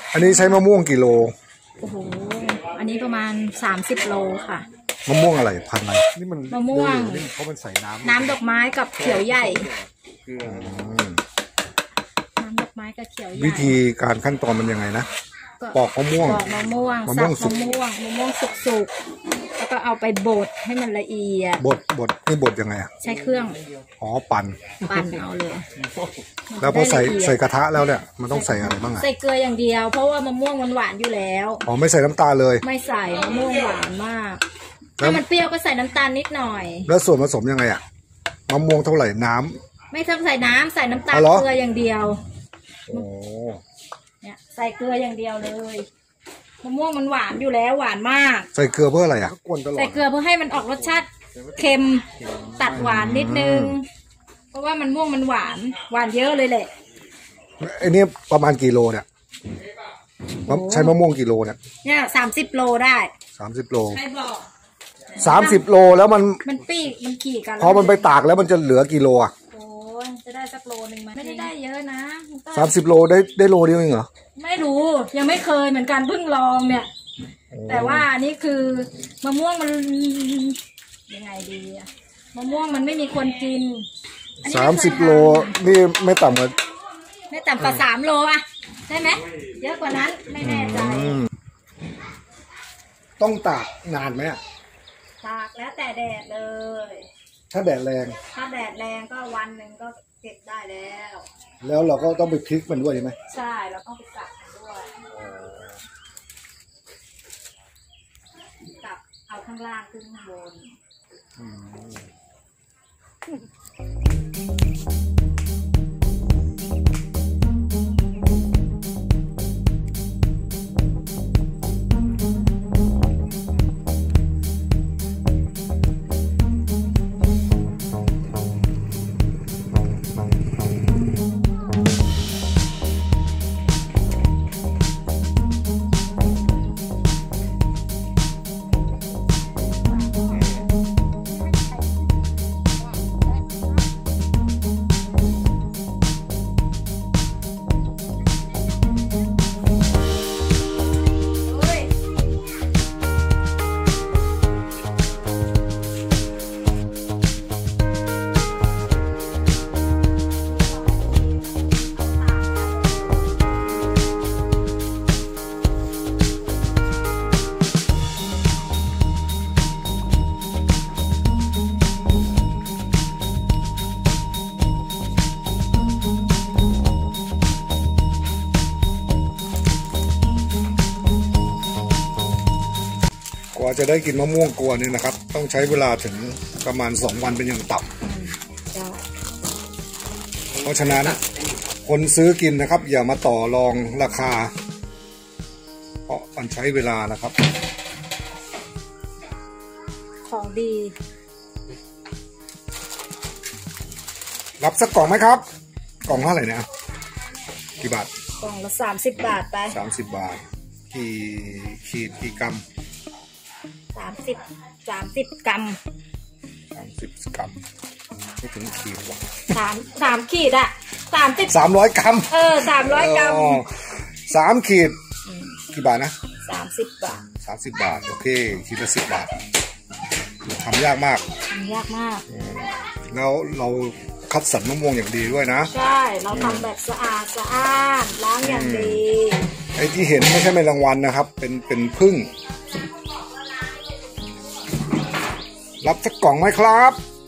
อันนี้ใช้มะม่วงกี่โลโอ้โหอันนี้ประมาณ30 โลค่ะมะม่วงอะไรพันธุ์อะไรนี่มันมะม่วงเขาเป็นใส่น้ำดอกไม้กับเขียวใหญ่น้ำดอกไม้กับเขียวใหญ่วิธีการขั้นตอนมันยังไงนะปอกมะม่วงสับมะม่วงสุกแล้วก็เอาไปบดให้มันละเอียดบดนี่บดยังไงอ่ะใช้เครื่องปั่นเอาเลยแล้วพอใส่กระทะแล้วเนี่ยมันต้องใส่อะไรบ้างอ่ะใส่เกลืออย่างเดียวเพราะว่ามะม่วงมันหวานอยู่แล้วไม่ใส่น้ำตาลเลยไม่ใส่มะม่วงหวานมากถ้ามันเปรี้ยวก็ใส่น้ำตาลนิดหน่อยแล้วส่วนผสมยังไงอ่ะมะม่วงเท่าไหร่น้ำไม่ต้องใส่น้ำใส่น้ำตาลเกลืออย่างเดียวเนี่ยใส่เกลืออย่างเดียวเลยมะม่วงมันหวานอยู่แล้วหวานมากใส่เกลือเพื่ออะไรอ่ะใส่เกลือเพื่อให้มันออกรสชาติเค็มตัดหวานนิดนึงเพราะว่ามันม่วงมันหวานเยอะเลยแหละไอ้นี่ประมาณกี่โลเนี่ยใช้มะม่วงกี่โลเนี่ย 30 โลได้ 30 โลใครบอก 30 โลแล้วมันขี่กันพอมันไปตากแล้วมันจะเหลือกี่โลอ่ะจะได้สักโลนึงไหมไม่ได้เยอะนะ 30 โลได้โลเดียวเองเหรอไม่รู้ยังไม่เคยเหมือนกันเพิ่งลองเนี่ยแต่ว่านี่คือมะม่วงมันยังไงดีอะมะม่วงมันไม่มีคนกิน 30 โลนี่ไม่ต่ำกว่า 3 โลอะได้ไหมเยอะกว่านั้นไม่แน่ใจต้องตากนานไหมตากแล้วแต่แดดเลยถ้าแดดแรงก็วันหนึ่งก็เก็บได้แล้วเราก็ต้องไปพลิกมันด้วยใช่ไหมใช่เราต้องไปกลับมันด้วยกลับเอาข้างล่างขึ้นข้างบนกว่าจะได้กินมะม่วงกวนเนี่ยนะครับต้องใช้เวลาถึงประมาณ2 วันเป็นอย่างต่ำเพราะฉะนั้นคนซื้อกินนะครับอย่ามาต่อรองราคาเพราะมันใช้เวลานะครับของดีรับสักกล่องไหมครับกล่องเท่าไหร่เนี่ยกี่บาทกล่องละ30 บาทไป 30 บาทกี่ขีดกี่กรัม 30 กรัม 30 กรัมไม่ถึงขีดหรอก 3 ขีดอะ 300 กรัม 300 กรัม 3 ขีดกี่บาทนะ 30 บาท 30 บาทโอเคขีดละ10 บาททำยากมากแล้วเราคัดสรรมะม่วงอย่างดีด้วยนะใช่เราทำแบบสะอาดล้างอย่างดีไอ้ที่เห็นไม่ใช่แมลงวันนะครับเป็นผึ้งรับสักกล่องไหมครับ